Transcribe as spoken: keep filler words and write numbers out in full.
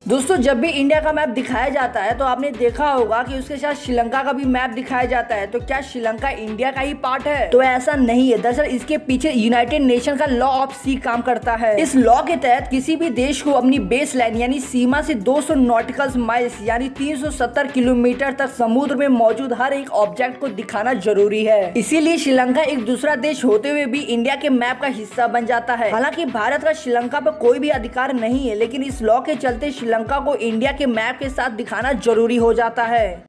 दोस्तों, जब भी इंडिया का मैप दिखाया जाता है तो आपने देखा होगा कि उसके साथ श्रीलंका का भी मैप दिखाया जाता है। तो क्या श्रीलंका इंडिया का ही पार्ट है? तो ऐसा नहीं है। दरअसल इसके पीछे यूनाइटेड नेशन का लॉ ऑफ सी काम करता है। इस लॉ के तहत किसी भी देश को अपनी बेस लाइन यानी सीमा से दो सौ नॉटिकल माइल्स यानी तीन सौ सत्तर किलोमीटर तक समुद्र में मौजूद हर एक ऑब्जेक्ट को दिखाना जरूरी है। इसीलिए श्रीलंका एक दूसरा देश होते हुए भी इंडिया के मैप का हिस्सा बन जाता है। हालांकि भारत का श्रीलंका पर कोई भी अधिकार नहीं है, लेकिन इस लॉ के चलते श्रीलंका को इंडिया के मैप के साथ दिखाना जरूरी हो जाता है।